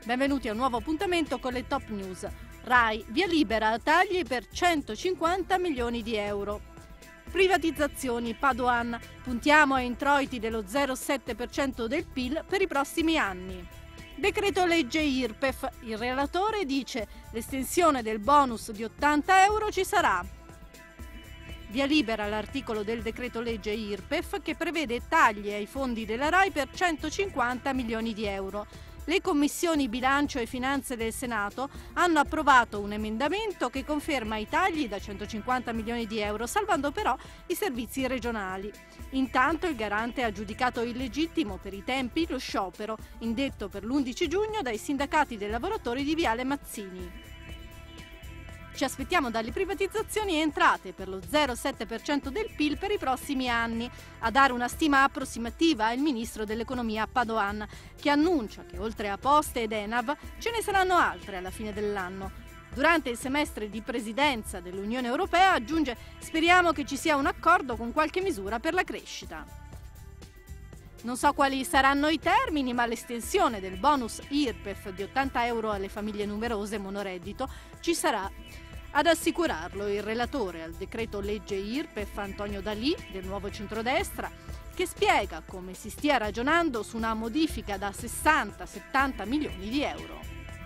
Benvenuti a un nuovo appuntamento con le top news. RAI, via libera a tagli per 150 milioni di euro. Privatizzazioni, Padoan, puntiamo a introiti dello 0,7% del PIL per i prossimi anni. Decreto legge IRPEF, il relatore dice l'estensione del bonus di 80 euro ci sarà. Via libera l'articolo del decreto legge IRPEF che prevede tagli ai fondi della RAI per 150 milioni di euro. Le commissioni bilancio e finanze del Senato hanno approvato un emendamento che conferma i tagli da 150 milioni di euro, salvando però i servizi regionali. Intanto il garante ha giudicato illegittimo per i tempi lo sciopero, indetto per l'11 giugno dai sindacati dei lavoratori di Viale Mazzini. Ci aspettiamo dalle privatizzazioni entrate per lo 0,7% del PIL per i prossimi anni. A dare una stima approssimativa è il ministro dell'economia Padoan, che annuncia che oltre a Poste ed Enav ce ne saranno altre alla fine dell'anno. Durante il semestre di presidenza dell'Unione Europea aggiunge: speriamo che ci sia un accordo con qualche misura per la crescita. Non so quali saranno i termini, ma l'estensione del bonus IRPEF di 80 euro alle famiglie numerose monoreddito ci sarà. Ad assicurarlo il relatore al decreto legge IRPEF Antonio D'Alì del Nuovo Centrodestra, che spiega come si stia ragionando su una modifica da 60-70 milioni di euro.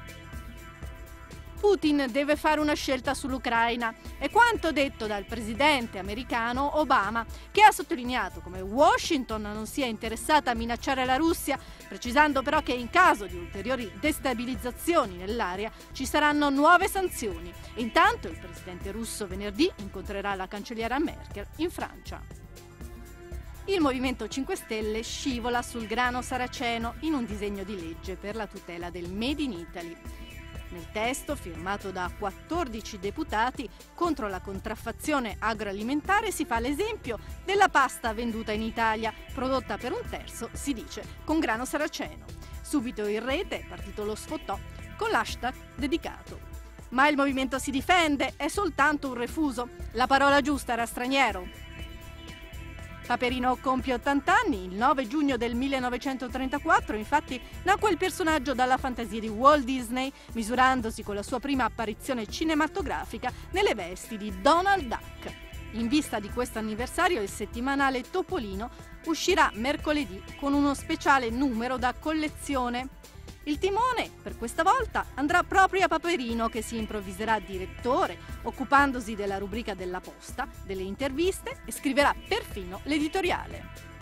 Putin deve fare una scelta sull'Ucraina. È quanto detto dal presidente americano Obama, che ha sottolineato come Washington non sia interessata a minacciare la Russia, precisando però che in caso di ulteriori destabilizzazioni nell'area ci saranno nuove sanzioni. Intanto il presidente russo venerdì incontrerà la cancelliera Merkel in Francia. Il Movimento 5 Stelle scivola sul grano saraceno in un disegno di legge per la tutela del Made in Italy. Nel testo, firmato da 14 deputati contro la contraffazione agroalimentare, si fa l'esempio della pasta venduta in Italia, prodotta per un terzo, si dice, con grano saraceno. Subito in rete è partito lo sfottò con l'hashtag dedicato. Ma il movimento si difende, è soltanto un refuso. La parola giusta era straniero. Paperino compie 80 anni, il 9 giugno del 1934, infatti nacque il personaggio dalla fantasia di Walt Disney, misurandosi con la sua prima apparizione cinematografica nelle vesti di Donald Duck. In vista di questo anniversario, il settimanale Topolino uscirà mercoledì con uno speciale numero da collezione. Il timone, per questa volta, andrà proprio a Paperino, che si improvviserà direttore, occupandosi della rubrica della posta, delle interviste e scriverà perfino l'editoriale.